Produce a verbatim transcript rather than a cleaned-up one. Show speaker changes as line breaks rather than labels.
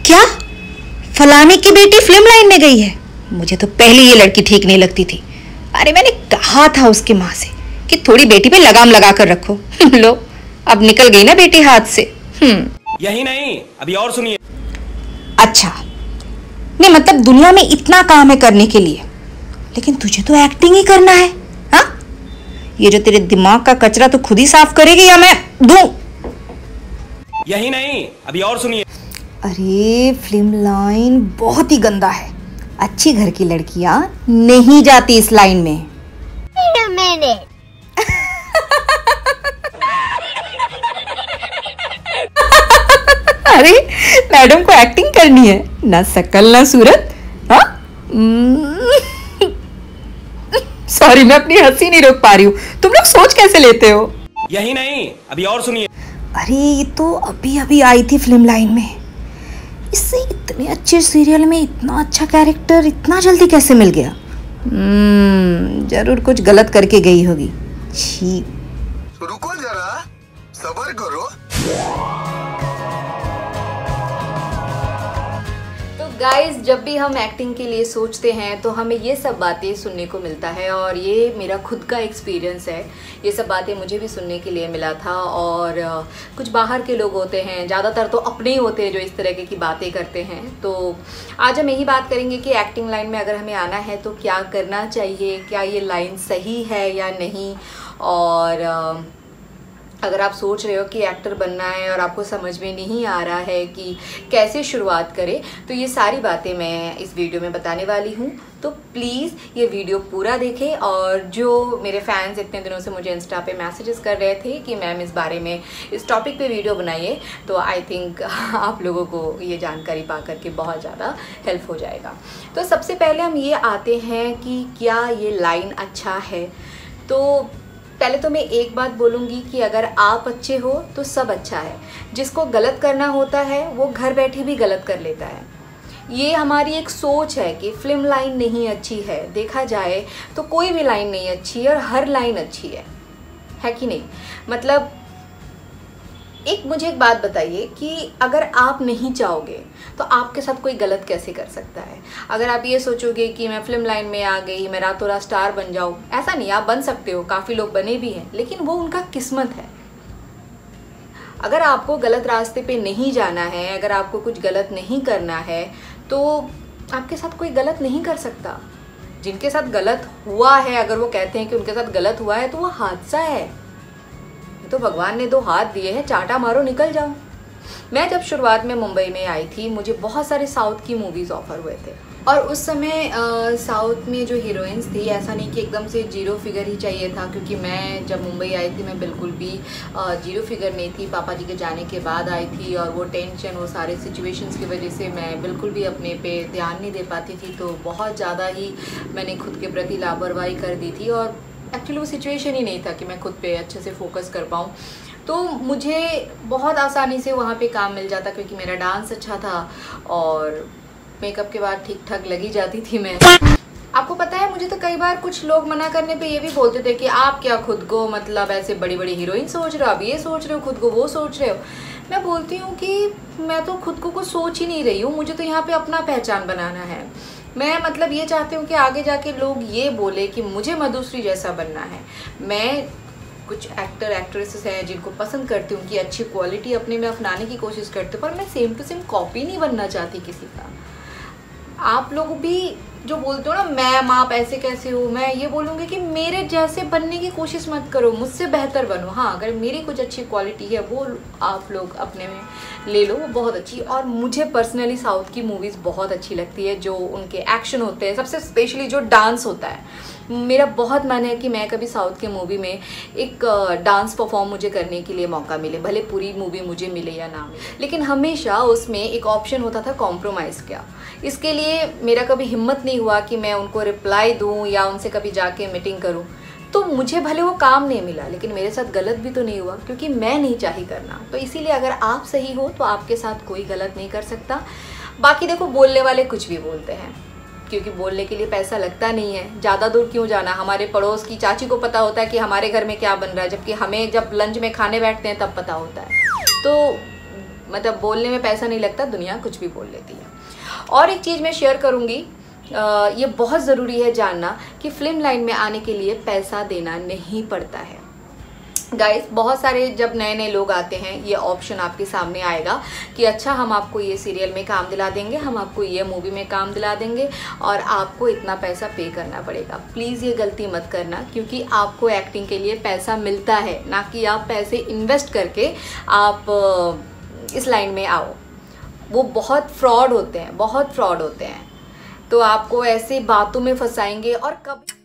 क्या? फलाने की बेटी फिल्म लाइन में गई है? मुझे तो पहले ये लड़की ठीक नहीं लगती थी। अरे मैंने कहा था उसकी माँ से कि थोड़ी बेटी पे लगाम लगा कर रखो। लो, अब निकल गई ना बेटी हाथ से। हम्म
यही नहीं, अभी और सुनिए।
अच्छा, नहीं मतलब दुनिया में इतना काम है करने के लिए, लेकिन तुझे तो एक्टिंग ही करना है। हाँ, ये जो तेरे दिमाग का कचरा तो खुद ही साफ करेगी या मैं दूं?
यही नहीं, अभी और सुनिए।
अरे फिल्म लाइन बहुत ही गंदा है। अच्छी घर की लड़कियां नहीं जाती इस लाइन में।
Wait a minute.
अरे मैडम को एक्टिंग करनी है, ना शकल ना सूरत। हाँ, सॉरी मैं अपनी हंसी नहीं रोक पा रही हूँ। तुम लोग सोच कैसे लेते हो?
यही नहीं, अभी और सुनिए।
अरे ये तो अभी अभी आई थी फिल्म लाइन में, इससे इतने अच्छे सीरियल में इतना अच्छा कैरेक्टर इतना जल्दी कैसे मिल गया? हम्म जरूर कुछ गलत करके गई होगी। छी।
रुको जरा, सब्र करो।
गाइस, जब भी हम एक्टिंग के लिए सोचते हैं तो हमें ये सब बातें सुनने को मिलता है, और ये मेरा खुद का एक्सपीरियंस है। ये सब बातें मुझे भी सुनने के लिए मिला था। और कुछ बाहर के लोग होते हैं, ज़्यादातर तो अपने ही होते हैं जो इस तरह की बातें करते हैं। तो आज हम यही बात करेंगे कि एक्टिंग लाइन में अगर हमें आना है तो क्या करना चाहिए, क्या ये लाइन सही है या नहीं। और अगर आप सोच रहे हो कि एक्टर बनना है और आपको समझ में नहीं आ रहा है कि कैसे शुरुआत करें, तो ये सारी बातें मैं इस वीडियो में बताने वाली हूँ। तो प्लीज़ ये वीडियो पूरा देखें। और जो मेरे फैंस इतने दिनों से मुझे इंस्टा पे मैसेजेस कर रहे थे कि मैम इस बारे में, इस टॉपिक पे वीडियो बनाइए, तो आई थिंक आप लोगों को ये जानकारी पा करके बहुत ज़्यादा हेल्प हो जाएगा। तो सबसे पहले हम ये आते हैं कि क्या ये लाइन अच्छा है। तो पहले तो मैं एक बात बोलूँगी कि अगर आप अच्छे हो तो सब अच्छा है। जिसको गलत करना होता है वो घर बैठे भी गलत कर लेता है। ये हमारी एक सोच है कि फिल्म लाइन नहीं अच्छी है। देखा जाए तो कोई भी लाइन नहीं अच्छी है और हर लाइन अच्छी है, है कि नहीं? मतलब एक मुझे एक बात बताइए कि अगर आप नहीं चाहोगे तो आपके साथ कोई गलत कैसे कर सकता है? अगर आप ये सोचोगे कि मैं फिल्म लाइन में आ गई, मैं रातों रात स्टार बन जाऊँ, ऐसा नहीं। आप बन सकते हो, काफ़ी लोग बने भी हैं, लेकिन वो उनका किस्मत है। अगर आपको गलत रास्ते पे नहीं जाना है, अगर आपको कुछ गलत नहीं करना है, तो आपके साथ कोई गलत नहीं कर सकता। जिनके साथ गलत हुआ है, अगर वो कहते हैं कि उनके साथ गलत हुआ है, तो वो हादसा है। तो भगवान ने दो हाथ दिए हैं, चाटा मारो निकल जाओ। मैं जब शुरुआत में मुंबई में आई थी, मुझे बहुत सारे साउथ की मूवीज़ ऑफर हुए थे। और उस समय आ, साउथ में जो हीरोइंस थी, ऐसा नहीं कि एकदम से जीरो फिगर ही चाहिए था, क्योंकि मैं जब मुंबई आई थी मैं बिल्कुल भी आ, जीरो फिगर नहीं थी। पापा जी के जाने के बाद आई थी, और वो टेंशन, वो सारे सिचुएशंस की वजह से मैं बिल्कुल भी अपने पे ध्यान नहीं दे पाती थी। तो बहुत ज़्यादा ही मैंने खुद के प्रति लापरवाही कर दी थी, और एक्चुअली वो सिचुएशन ही नहीं था कि मैं खुद पे अच्छे से फोकस कर पाऊँ। तो मुझे बहुत आसानी से वहाँ पे काम मिल जाता, क्योंकि मेरा डांस अच्छा था और मेकअप के बाद ठीक ठाक लगी जाती थी मैं। आपको पता है, मुझे तो कई बार कुछ लोग मना करने पे ये भी बोलते थे कि आप क्या खुद को मतलब ऐसे बड़ी बड़ी हीरोइन सोच रहे हो, आप ये सोच रहे हो, खुद को वो सोच रहे हो। मैं बोलती हूँ कि मैं तो खुद को कुछ सोच ही नहीं रही हूँ, मुझे तो यहाँ पे अपना पहचान बनाना है। मैं मतलब ये चाहती हूँ कि आगे जाके लोग ये बोले कि मुझे मधुश्री जैसा बनना है। मैं कुछ एक्टर एक्ट्रेसेस हैं जिनको पसंद करती हूँ कि अच्छी क्वालिटी अपने में अपनाने की कोशिश करते हो, पर मैं सेम टू सेम कॉपी नहीं बनना चाहती किसी का। आप लोग भी जो बोलते हो ना मैम आप ऐसे कैसे हो, मैं ये बोलूँगी कि मेरे जैसे बनने की कोशिश मत करो, मुझसे बेहतर बनो। हाँ, अगर मेरी कुछ अच्छी क्वालिटी है वो आप लोग अपने में ले लो, वो बहुत अच्छी। और मुझे पर्सनली साउथ की मूवीज़ बहुत अच्छी लगती है, जो उनके एक्शन होते हैं, सबसे स्पेशली जो डांस होता है। मेरा बहुत मन है कि मैं कभी साउथ के मूवी में एक डांस परफॉर्म मुझे करने के लिए मौका मिले, भले पूरी मूवी मुझे मिले या ना मिले, लेकिन हमेशा उसमें एक ऑप्शन होता था कॉम्प्रोमाइज़ का। इसके लिए मेरा कभी हिम्मत नहीं हुआ कि मैं उनको रिप्लाई दूं या उनसे कभी जाके मीटिंग करूं। तो मुझे भले वो काम नहीं मिला, लेकिन मेरे साथ गलत भी तो नहीं हुआ, क्योंकि मैं नहीं चाही करना। तो इसीलिए अगर आप सही हो तो आपके साथ कोई गलत नहीं कर सकता। बाकी देखो, बोलने वाले कुछ भी बोलते हैं, क्योंकि बोलने के लिए पैसा लगता नहीं है। ज़्यादा दूर क्यों जाना, हमारे पड़ोस की चाची को पता होता है कि हमारे घर में क्या बन रहा है, जबकि हमें जब लंच में खाने बैठते हैं तब पता होता है। तो मतलब बोलने में पैसा नहीं लगता, दुनिया कुछ भी बोल लेती है। और एक चीज़ मैं शेयर करूँगी, ये बहुत ज़रूरी है जानना कि फिल्म लाइन में आने के लिए पैसा देना नहीं पड़ता है। गाइस, बहुत सारे जब नए नए लोग आते हैं ये ऑप्शन आपके सामने आएगा कि अच्छा हम आपको ये सीरियल में काम दिला देंगे, हम आपको ये मूवी में काम दिला देंगे और आपको इतना पैसा पे करना पड़ेगा। प्लीज़ ये गलती मत करना, क्योंकि आपको एक्टिंग के लिए पैसा मिलता है, ना कि आप पैसे इन्वेस्ट करके आप इस लाइन में आओ। वो बहुत फ्रॉड होते हैं, बहुत फ्रॉड होते हैं, तो आपको ऐसे बातों में फंसाएंगे और कभी